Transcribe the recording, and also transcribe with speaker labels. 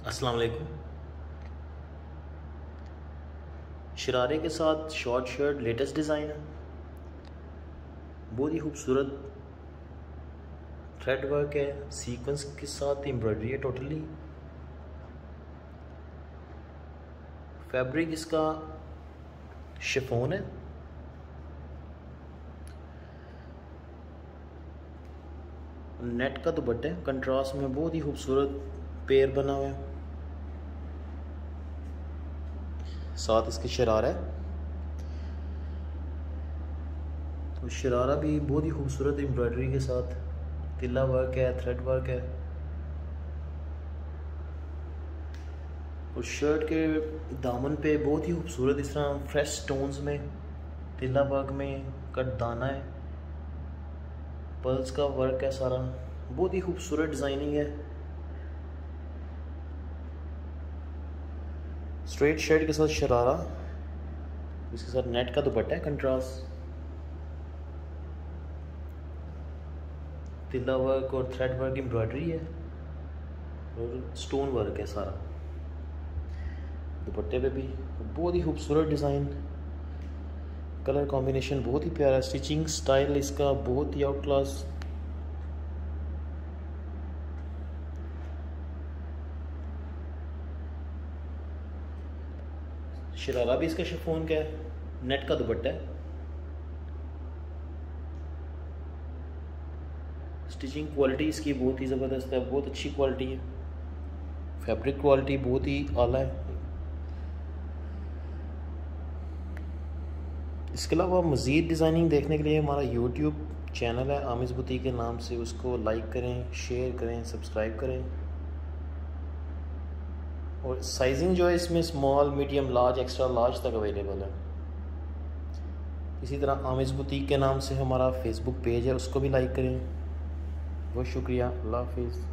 Speaker 1: अस्सलाम वालेकुम। शरारे के साथ शॉर्ट शर्ट लेटेस्ट डिज़ाइन है, बहुत ही खूबसूरत थ्रेड वर्क है, सीक्वेंस के साथ एम्ब्रॉयडरी है। टोटली फैब्रिक इसका शिफॉन है। नेट का दुपट्टा है, कंट्रास्ट में बहुत ही खूबसूरत पेयर बना हुआ है। साथ इसके शरारा है, तो शरारा भी बहुत ही खूबसूरत एम्ब्रॉयडरी के साथ तिल्ला वर्क है, थ्रेड वर्क है। और शर्ट के दामन पे बहुत ही खूबसूरत इस तरह फ्रेश स्टोन्स में तिल्ला वर्क में कट दाना है, पर्ल्स का वर्क है सारा, बहुत ही खूबसूरत डिज़ाइनिंग है। स्ट्रेट शर्ट के साथ शरारा, इसके साथ नेट का दुपट्टा है, कंट्रास्ट तिल्ला वर्क और थ्रेड वर्क एम्ब्रॉयडरी है और स्टोन वर्क है सारा दुपट्टे पे भी। बहुत ही खूबसूरत डिज़ाइन, कलर कॉम्बिनेशन बहुत ही प्यारा, स्टिचिंग स्टाइल इसका बहुत ही आउट क्लास। शरारा भी इसका शिफॉन का है, नेट का दुपट्टा है। स्टिचिंग क्वालिटी इसकी बहुत ही ज़बरदस्त है, बहुत अच्छी क्वालिटी है, फैब्रिक क्वालिटी बहुत ही आला है। इसके अलावा मज़ीद डिज़ाइनिंग देखने के लिए हमारा यूट्यूब चैनल है आमिज़ बुटीक के नाम से, उसको लाइक करें, शेयर करें, सब्सक्राइब करें। और साइजिंग जो है इसमें small, medium, large, extra large तक अवेलेबल है। इसी तरह आमिज़ बुटीक के नाम से हमारा फेसबुक पेज है, उसको भी लाइक करें। बहुत शुक्रिया, अल्लाह हाफिज़।